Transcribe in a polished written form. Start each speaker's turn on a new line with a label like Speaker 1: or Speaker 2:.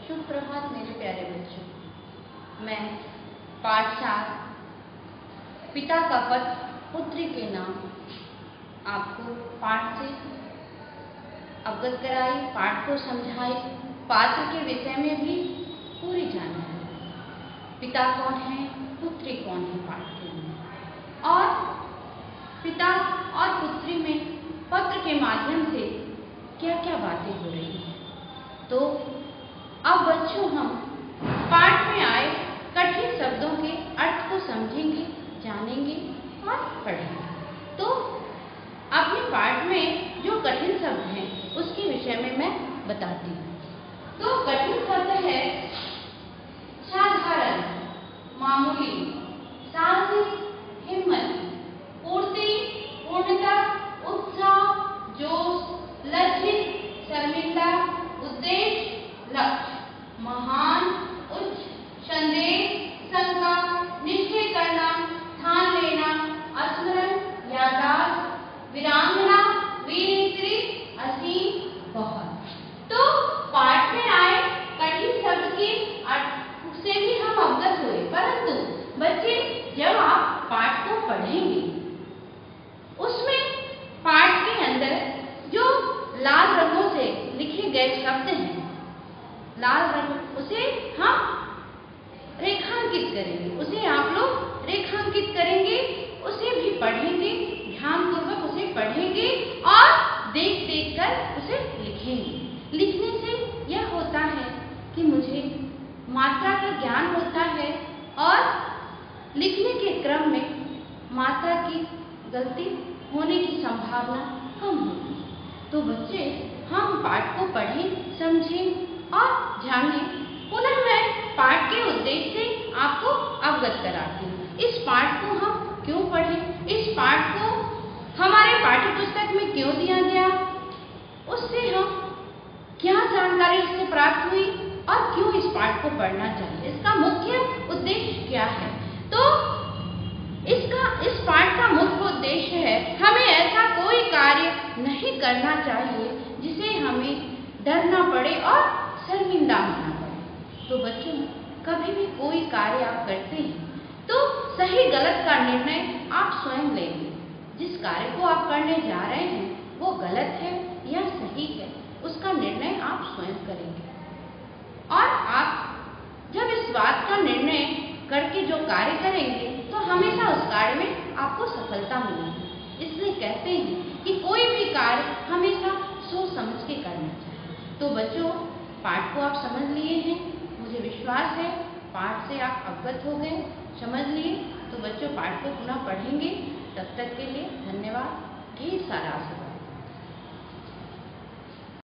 Speaker 1: शुभ प्रभात मेरे प्यारे बच्चों। मैं पाठ 4 पिता का पत्र पुत्री के नाम आपको पाठ से अवगत कराई, पाठ को समझाई, पात्र के विषय में भी पूरी जानकारी। पिता कौन है, पुत्री कौन है पाठ के अंदर, और पिता और पुत्री में पत्र के माध्यम से क्या क्या बातें हो रही हैं। तो अब बच्चों हम पाठ में आए कठिन शब्दों के अर्थ को समझेंगे, जानेंगे और पढ़ेंगे। तो अपने पाठ में जो कठिन शब्द हैं उसके विषय में मैं बताती हूँ। तो कठिन शब्द है साधारण, मामूली, साहसिक, हिम्मत, पूर्ति, पूर्णता, उत्साह, जोश, लज्जित, शर्मिंदा, उद्देश्य, लक्ष्य, महान, उच्च, संदेह, शंका, निश्चय करना, ठान लेना, स्मरण, याददाश्त, वीरांगना, वीर स्त्री, असीम, बहुत। तो पाठ में आए कठिन शब्द के अर्थ से भी हम अवगत हुए, परंतु बच्चे जब आप पाठ को पढ़ेंगे उसमें पाठ के अंदर जो लाल रंगों से लिखे गए शब्द हैं, लाल रंग उसे हम रेखांकित करेंगे, उसे आप लोग रेखांकित करेंगे, उसे भी पढ़ेंगे, ध्यानपूर्वक उसे पढ़ेंगे और देख देख कर उसे लिखेंगे। लिखने से यह होता है कि मुझे मात्रा का ज्ञान होता है और लिखने के क्रम में मात्रा की गलती होने की संभावना कम होती है। तो बच्चे हम पाठ को पढ़ें, समझें और जानें। पुनः मैं पाठ के उद्देश्य से आपको अवगत कराती हूँ। इस पाठ को हम क्यों पढ़ें, इस पाठ को हमारे पाठ्य पुस्तक में क्यों दिया गया, उससे हम क्या जानकारी इससे प्राप्त हुई और क्यों इस पाठ को पढ़ना चाहिए, इसका मुख्य उद्देश्य क्या है। तो इस पाठ का मुख्य उद्देश्य है हमें ऐसा कोई कार्य नहीं करना चाहिए जिसे हमें डरना पड़े और शर्मिंदा होना पड़े। तो बच्चों कभी भी कोई कार्य आप करते हैं तो सही गलत का निर्णय आप स्वयं लेंगे। जिस कार्य को आप करने जा रहे हैं वो गलत है या सही है, उसका निर्णय आप स्वयं करेंगे। और आप जब इस बात का निर्णय करके जो कार्य करेंगे तो हमेशा उस कार्य में आपको सफलता मिलेगी। इसलिए कहते हैं कि कोई भी कार्य हमेशा सोच समझ के करना चाहिए। तो बच्चों पाठ को आप समझ लिए हैं, मुझे विश्वास है पाठ से आप अवगत हो गए, समझ लिए। तो बच्चों पाठ को पुनः पढ़ेंगे। तब तक के लिए धन्यवाद। ढेर सारा आशीर्वाद।